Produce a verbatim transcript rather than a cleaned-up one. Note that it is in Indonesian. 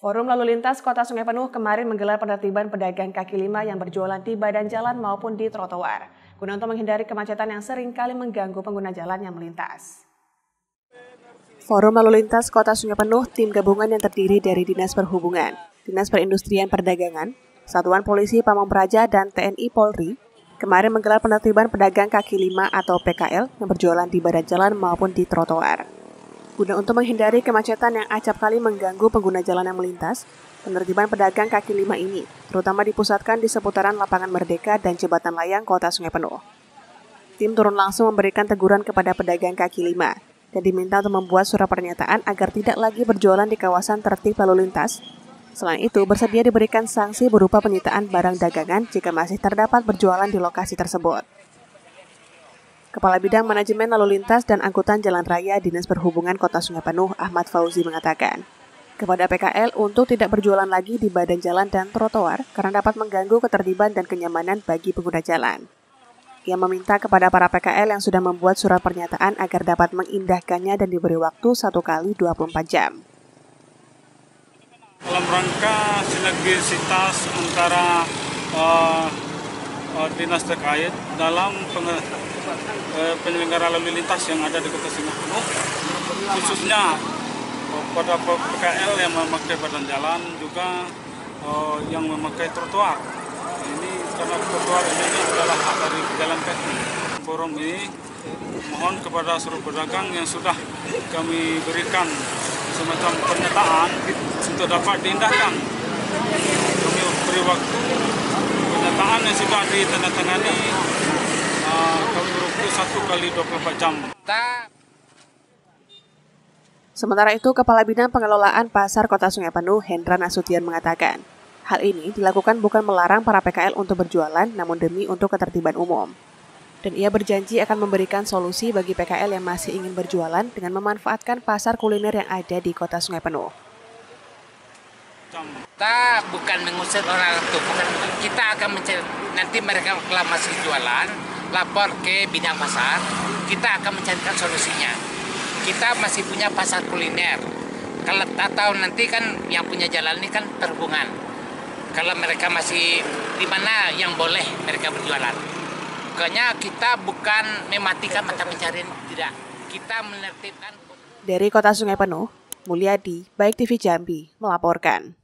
Forum Lalu Lintas Kota Sungai Penuh kemarin menggelar penertiban pedagang kaki lima yang berjualan di badan jalan maupun di trotoar, guna untuk menghindari kemacetan yang sering kali mengganggu pengguna jalan yang melintas. Forum Lalu Lintas Kota Sungai Penuh tim gabungan yang terdiri dari Dinas Perhubungan, Dinas Perindustrian Perdagangan, Satuan Polisi Pamong Praja, dan T N I Polri kemarin menggelar penertiban pedagang kaki lima atau P K L yang berjualan di badan jalan maupun di trotoar. Guna untuk menghindari kemacetan yang acap kali mengganggu pengguna jalan yang melintas, penertiban pedagang kaki lima ini terutama dipusatkan di seputaran Lapangan Merdeka dan Jembatan Layang Kota Sungai Penuh. Tim turun langsung memberikan teguran kepada pedagang kaki lima dan diminta untuk membuat surat pernyataan agar tidak lagi berjualan di kawasan tertib lalu lintas. Selain itu, bersedia diberikan sanksi berupa penyitaan barang dagangan jika masih terdapat berjualan di lokasi tersebut. Kepala Bidang Manajemen Lalu Lintas dan Angkutan Jalan Raya Dinas Perhubungan Kota Sungai Penuh, Ahmad Fauzi mengatakan, kepada P K L untuk tidak berjualan lagi di badan jalan dan trotoar karena dapat mengganggu ketertiban dan kenyamanan bagi pengguna jalan. Ia meminta kepada para P K L yang sudah membuat surat pernyataan agar dapat mengindahkannya dan diberi waktu satu kali dua puluh empat jam. Dalam rangka sinergisitas antara uh, uh, dinas terkait dalam peng- penyelenggara lalu lintas yang ada di Kota Sungai Penuh, khususnya pada P K L yang memakai badan jalan juga uh, yang memakai trotoar. Ini karena trotoar ini adalah hak dari pejalan kaki. Forum ini mohon kepada seluruh pedagang yang sudah kami berikan semacam pernyataan untuk dapat diindahkan. Kami beri waktu pernyataan yang sudah ditandatangani. Kami berukur satu kali dua puluh empat jam. Sementara itu, Kepala Bidang Pengelolaan Pasar Kota Sungai Penuh, Hendra Nasution mengatakan, hal ini dilakukan bukan melarang para P K L untuk berjualan, namun demi untuk ketertiban umum. Dan ia berjanji akan memberikan solusi bagi P K L yang masih ingin berjualan dengan memanfaatkan pasar kuliner yang ada di Kota Sungai Penuh. Kita bukan mengusir orang itu, bukan. Kita akan mencari, nanti mereka kalau masih jualan, lapor ke bidang pasar, kita akan mencarikan solusinya. Kita masih punya pasar kuliner. Kalau atau nanti kan yang punya jalan ini kan perhubungan. Kalau mereka masih di mana yang boleh mereka berjualan. Pokoknya kita bukan mematikan mata pencarian, tidak. Kita menertibkan. Dari Kota Sungai Penuh, Mulyadi, Baik T V Jambi, melaporkan.